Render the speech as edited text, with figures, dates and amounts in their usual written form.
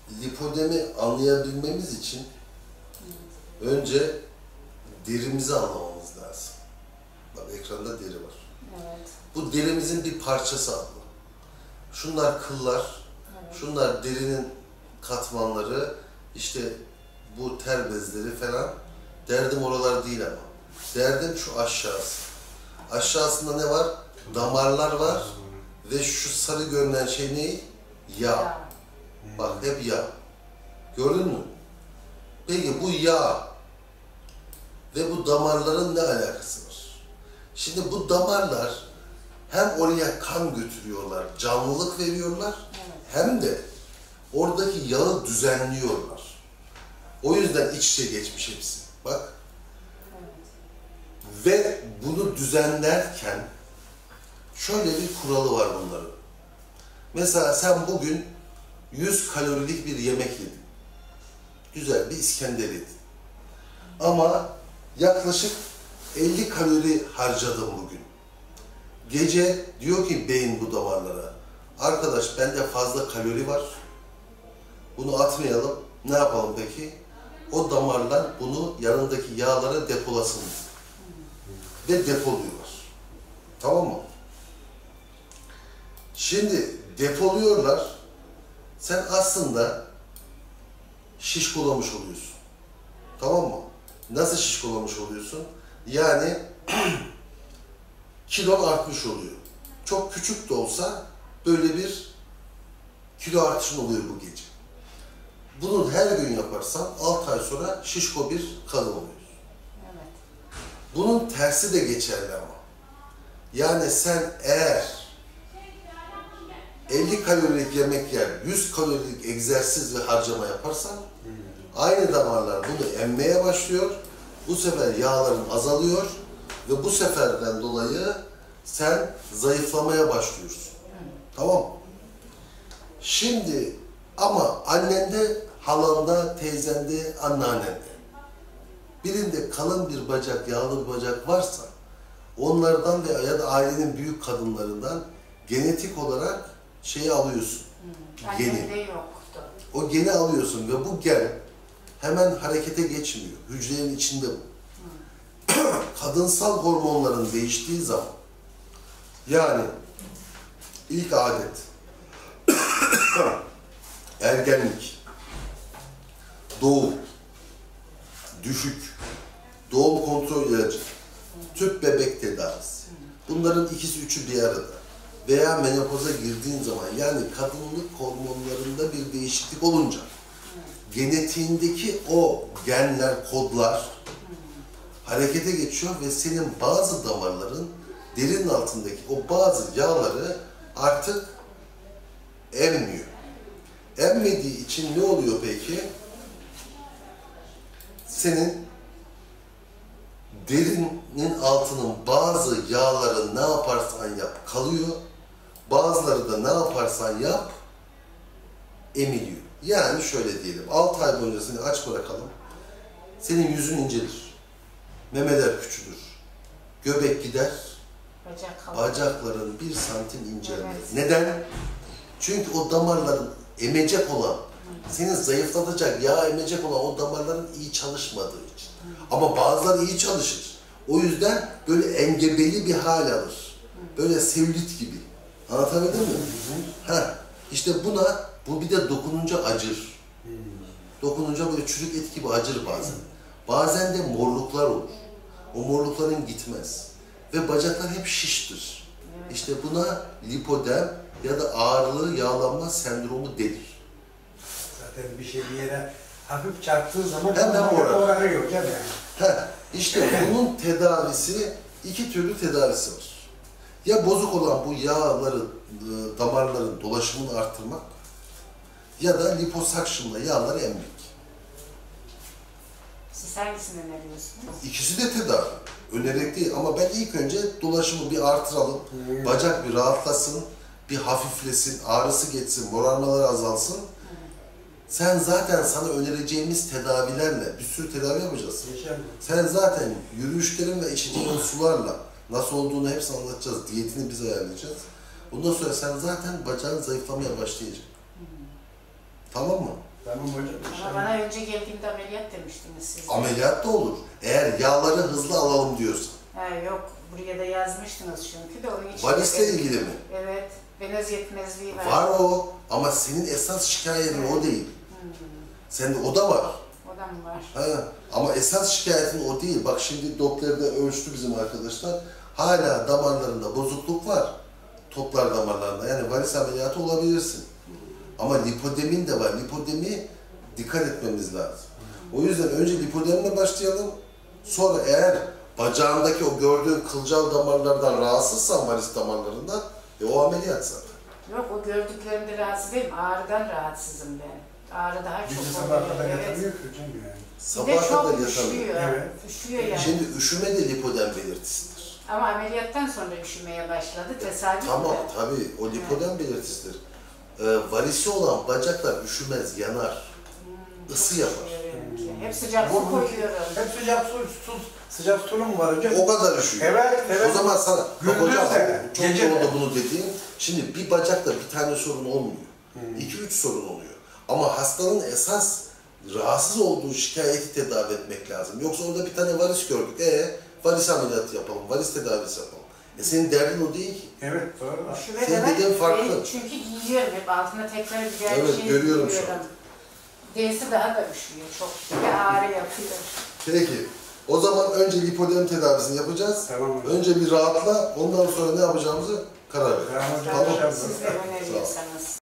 lipodemi anlayabilmemiz için önce derimizi anlamamız lazım. Bak ekranda deri var. Evet. Bu derimizin bir parçası abla. Şunlar kıllar, Evet. şunlar derinin katmanları, işte bu ter bezleri falan. Derdim oralar değil ama. Derdim şu aşağısı. Aşağısında ne var? Damarlar var ve şu sarı görünen şey ne? Yağ. Bak hep yağ. Gördün mü? Peki bu yağ ve bu damarların ne alakası var? Şimdi bu damarlar hem oraya kan götürüyorlar, canlılık veriyorlar, Evet. hem de oradaki yağı düzenliyorlar. O yüzden iç içe geçmiş hepsi. Bak. Evet. Ve bunu düzenlerken şöyle bir kuralı var bunların. Mesela sen bugün 100 kalorilik bir yemek yedin. Güzel bir İskender yedin. Ama yaklaşık 50 kalori harcadın bugün. Gece diyor ki beyin bu damarlara, arkadaş bende fazla kalori var, bunu atmayalım. Ne yapalım peki? O damarlar bunu yanındaki yağlara depolasın. Ve depoluyorlar. Tamam mı? Şimdi depoluyorlar. Sen aslında şişkolamış oluyorsun. Tamam mı? Nasıl şişkolamış oluyorsun? Yani kilon artmış oluyor. Çok küçük de olsa böyle bir kilo artışın oluyor bu gece. Bunu her gün yaparsan 6 ay sonra şişko bir kadın oluyorsun. Evet. Bunun tersi de geçerli ama. Yani sen eğer 50 kalorilik yemek yer, 100 kalorilik egzersiz ve harcama yaparsan aynı damarlar bunu emmeye başlıyor. Bu sefer yağların azalıyor ve bu seferden dolayı sen zayıflamaya başlıyorsun. Tamam mı? Şimdi ama annende, halanda, teyzende, anneannende birinde kalın bir bacak, yağlı bir bacak varsa onlardan veya ya da ailenin büyük kadınlarından genetik olarak şeyi alıyorsun. Geni. Annemde yoktu. O geni alıyorsun ve bu gen hemen harekete geçmiyor. Hücrenin içinde bu. Kadınsal hormonların değiştiği zaman, yani ilk adet, ergenlik, doğum, düşük, doğum kontrol ilacı, tüp bebek tedavisi. Bunların ikisi üçü bir arada. Veya menopoza girdiğin zaman, yani kadınlık hormonlarında bir değişiklik olunca genetiğindeki o genler, kodlar harekete geçiyor ve senin bazı damarların derinin altındaki o bazı yağları artık emmiyor. Emmediği için ne oluyor peki? Senin derinin altının bazı yağları ne yaparsan yap kalıyor, bazıları da ne yaparsan yap emiliyor. Yani şöyle diyelim, 6 ay boyunca seni aç bırakalım, senin yüzün incelir, memeler küçülür, göbek gider, bacakların 1 santim incelmez. Evet. Neden? Çünkü o damarların emecek olan, seni zayıflatacak, yağ emecek olan o damarların iyi çalışmadığı için. Ama bazıları iyi çalışır. O yüzden böyle engebeli bir hal alır. Böyle selülit gibi. Anlatabildim mi? Ha, işte bu bir de dokununca acır. Dokununca böyle çürük et gibi acır bazen. Bazen de morluklar olur. O morlukların gitmez. Ve bacaklar hep şiştir. İşte buna lipodem ya da ağırlığı yağlanma sendromu denir. Zaten bir şey bir yere hafif çarptığı zaman hemen orarıyor değil mi? İşte bunun tedavisi, 2 türlü tedavisi var. Ya bozuk olan bu yağları, damarların dolaşımını arttırmak ya da liposuction'la yağları emmek. Siz hangisini öneriyorsunuz? İkisi de tedavi. Önerek değil ama ben ilk önce dolaşımı bir artıralım, bacak bir rahatlasın, bir hafiflesin, ağrısı geçsin, morarmaları azalsın. Sen zaten sana önereceğimiz tedavilerle, bir sürü tedavi yapacağız. Sen zaten yürüyüşlerin ve içeceğin sularla nasıl olduğunu hepsini anlatacağız, diyetini biz ayarlayacağız. Bundan sonra sen zaten bacağın zayıflamaya başlayacak. Tamam mı? Tamam hocam. Ama inşallah. bana önce geldiğimde ameliyat demiştiniz siz. Ameliyat da olur. Eğer yağları hızlı alalım diyorsan. Ha, yok, buraya da yazmıştınız çünkü de onun için. Varisle ilgili mi? Evet, venöz yetmezliği var. Var o ama senin esas şikayetin o değil. Sende o da var. O da mı var? Ha, ama esas şikayetin o değil. Bak şimdi Doppler'de ölçtü bizim arkadaşlar. Hala damarlarında bozukluk var. Toplar damarlarında. Yani varis ameliyatı olabilirsin. Ama lipodemin de var. Lipodemi dikkat etmemiz lazım. O yüzden önce lipodemle başlayalım. Sonra eğer bacağındaki o gördüğün kılcal damarlardan rahatsızsan varis damarlarından o ameliyat zaten. Yok, o gördüklerimde rahatsız değilim. Ağrıdan rahatsızım ben. Ağrı daha Biz de çok sabah oluyor. kadar Evet. yatamıyor ki hocam yani. Bir de Sabaha çok kadar yatamıyor. üşüyor. Evet. Üşüyor yani. Şimdi üşüme de lipodem belirtisidir. Ama ameliyattan sonra üşümeye başladı. Tesadüf Tamam, de. tabii o lipodem belirtisidir. Varisi olan bacaklar üşümez, yanar. Isı yapar. Üşüyorum ki. Hep sıcak su koyuyorum. Hep sıcak sıcak su mu var hocam? O kadar üşüyor. Evet. O zaman sana, bak Gündüz hocam, de, çok gece doğru de. da bunu dediğin, şimdi bir bacakta bir tane sorun olmuyor. 2-3 sorun oluyor. Ama hastanın esas rahatsız olduğu şikayeti tedavi etmek lazım. Yoksa orada bir tane varis gördük. Varis ameliyatı yapalım, varis tedavisi yapalım. Senin derdin o değil ki. Evet doğru. Üşüme Senin demek, dediğin farklı. ben çünkü giyiyorum hep altına tekrar güzel Evet, bir şey görüyorum şu an. giyiyorum. D'si daha da üşüyor çok. Bir ağrı yapıyor. Peki, o zaman önce lipodem tedavisini yapacağız. Tamam hocam. Önce bir rahatla, ondan sonra ne yapacağımızı karar ver. Tamam hocam. Tamam. Siz de öneriyorsanız.